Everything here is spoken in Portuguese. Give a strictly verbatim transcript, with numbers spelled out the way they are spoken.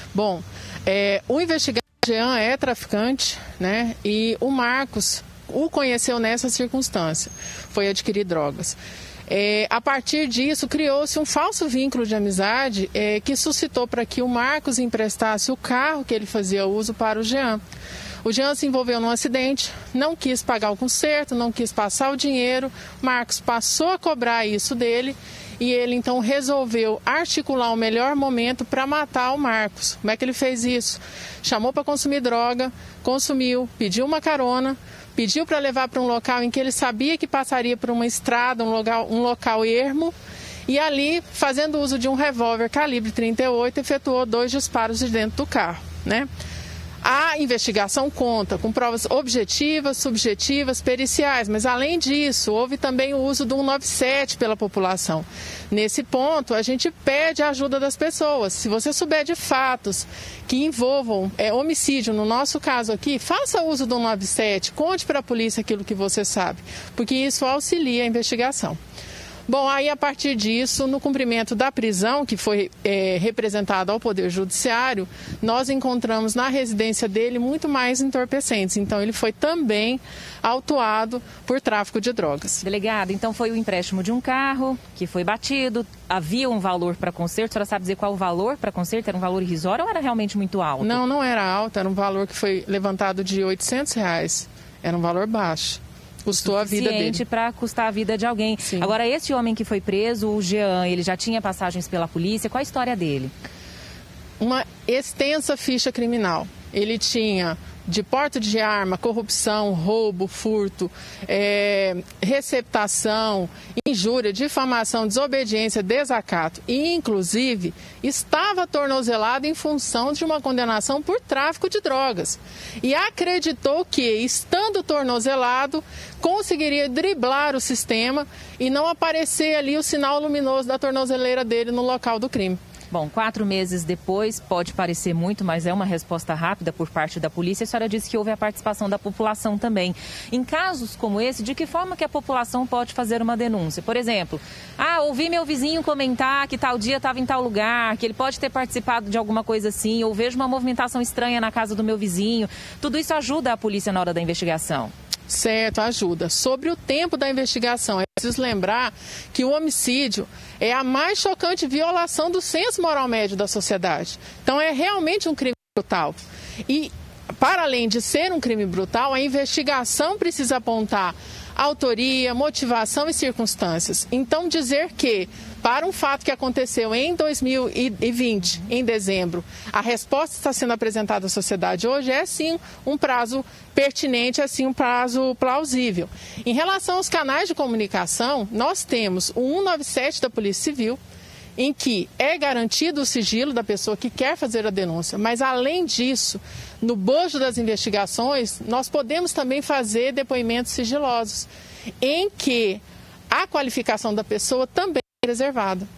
Bom, é, o investigado Jean é traficante, né? E o Marcos o conheceu nessa circunstância, foi adquirir drogas. É, a partir disso, criou-se um falso vínculo de amizade é, que suscitou para que o Marcos emprestasse o carro que ele fazia uso para o Jean. O Jean se envolveu num acidente, não quis pagar o conserto, não quis passar o dinheiro. Marcos passou a cobrar isso dele e ele então resolveu articular o melhor momento para matar o Marcos. Como é que ele fez isso? Chamou para consumir droga, consumiu, pediu uma carona, pediu para levar para um local em que ele sabia que passaria por uma estrada, um local, um local ermo, e ali, fazendo uso de um revólver calibre trinta e oito, efetuou dois disparos de dentro do carro, né? A investigação conta com provas objetivas, subjetivas, periciais, mas além disso, houve também o uso do cento e noventa e sete pela população. Nesse ponto, a gente pede a ajuda das pessoas. Se você souber de fatos que envolvam é, homicídio, no nosso caso aqui, faça uso do cento e noventa e sete, conte para a polícia aquilo que você sabe, porque isso auxilia a investigação. Bom, aí a partir disso, no cumprimento da prisão, que foi é, representada ao Poder Judiciário, nós encontramos na residência dele muito mais entorpecentes. Então, ele foi também autuado por tráfico de drogas. Delegado, então foi o empréstimo de um carro que foi batido, havia um valor para conserto, a senhora sabe dizer qual o valor para conserto? Era um valor irrisório ou era realmente muito alto? Não, não era alto, era um valor que foi levantado de oitocentos reais, era um valor baixo. Custou a vida dele. Suficiente para custar a vida de alguém. Sim. Agora, esse homem que foi preso, o Jean, ele já tinha passagens pela polícia. Qual a história dele? Uma extensa ficha criminal. Ele tinha de porte de arma, corrupção, roubo, furto, é, receptação, injúria, difamação, desobediência, desacato. E, inclusive, estava tornozelado em função de uma condenação por tráfico de drogas. E acreditou que, estando tornozelado, conseguiria driblar o sistema e não aparecer ali o sinal luminoso da tornozeleira dele no local do crime. Bom, quatro meses depois, pode parecer muito, mas é uma resposta rápida por parte da polícia. A senhora disse que houve a participação da população também. Em casos como esse, de que forma que a população pode fazer uma denúncia? Por exemplo, ah, ouvi meu vizinho comentar que tal dia estava em tal lugar, que ele pode ter participado de alguma coisa assim, ou vejo uma movimentação estranha na casa do meu vizinho. Tudo isso ajuda a polícia na hora da investigação? Certo, ajuda. Sobre o tempo da investigação, é preciso lembrar que o homicídio é a mais chocante violação do senso moral médio da sociedade. Então, é realmente um crime brutal. E, para além de ser um crime brutal, a investigação precisa apontar autoria, motivação e circunstâncias. Então, dizer que, para um fato que aconteceu em dois mil e vinte, em dezembro, a resposta está sendo apresentada à sociedade hoje é, sim, um prazo pertinente, é, sim, um prazo plausível. Em relação aos canais de comunicação, nós temos o cento e noventa e sete da Polícia Civil, em que é garantido o sigilo da pessoa que quer fazer a denúncia. Mas, além disso, no bojo das investigações, nós podemos também fazer depoimentos sigilosos, em que a qualificação da pessoa também é reservada.